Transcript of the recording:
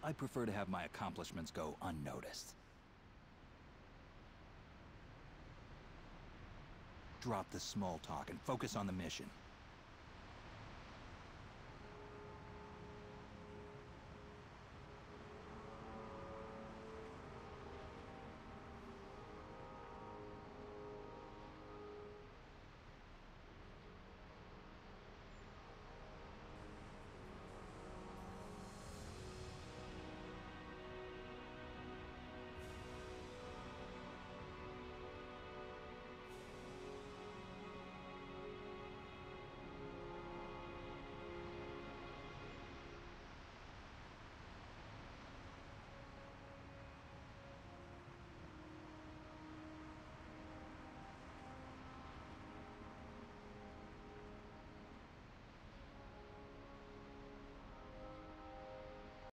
I prefer to have my accomplishments go unnoticed. Drop the small talk and focus on the mission.